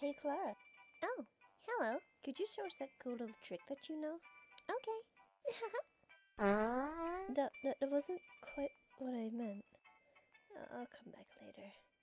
Hey, Clara. Oh, hello. Could you show us that cool little trick that you know? Okay. That wasn't quite what I meant. I'll come back later.